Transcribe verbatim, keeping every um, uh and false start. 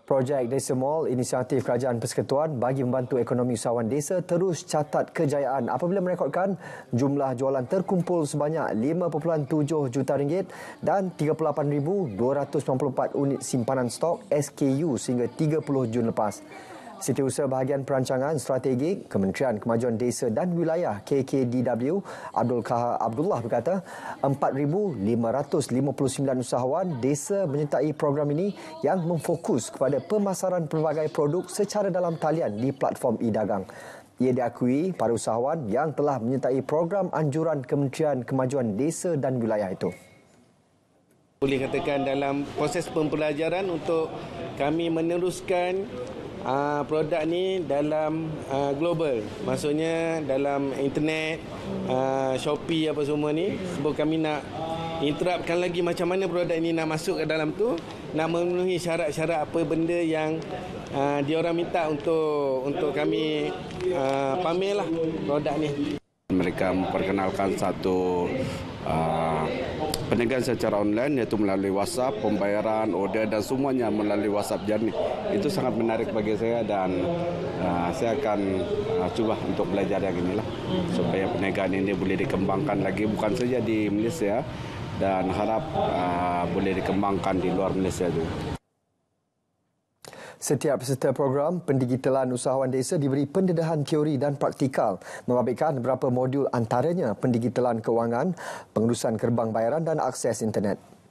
Projek Desa Mall, inisiatif Kerajaan Persekutuan bagi membantu ekonomi usahawan desa terus catat kejayaan apabila merekodkan jumlah jualan terkumpul sebanyak lima perpuluhan tujuh juta ringgit dan tiga puluh lapan ribu dua ratus sembilan puluh empat unit simpanan stok S K U sehingga tiga puluh Jun lepas. Setiausaha Bahagian Perancangan Strategik Kementerian Kemajuan Desa dan Wilayah K K D W Abdul Kahar Abdullah berkata empat ribu lima ratus lima puluh sembilan usahawan desa menyertai program ini yang memfokus kepada pemasaran pelbagai produk secara dalam talian di platform e-dagang. Ia diakui para usahawan yang telah menyertai program anjuran Kementerian Kemajuan Desa dan Wilayah itu. Boleh katakan dalam proses pembelajaran untuk kami meneruskan Uh, produk ni dalam uh, global, maksudnya dalam internet, uh, Shopee apa semua ni, sebab kami nak interapkan lagi macam mana produk ini nak masuk ke dalam tu, nak memenuhi syarat-syarat apa benda yang uh, diorang minta untuk untuk kami uh, pamerlah produk ni. Mereka memperkenalkan satu uh, perniagaan secara online, iaitu melalui WhatsApp, pembayaran, order dan semuanya melalui WhatsApp Journey. Itu sangat menarik bagi saya dan uh, saya akan uh, cuba untuk belajar yang inilah supaya perniagaan ini boleh dikembangkan lagi bukan saja di Malaysia dan harap uh, boleh dikembangkan di luar Malaysia juga. Setiap peserta program pendigitalan usahawan desa diberi pendedahan teori dan praktikal membabitkan beberapa modul antaranya pendigitalan kewangan, pengurusan gerbang bayaran dan akses internet.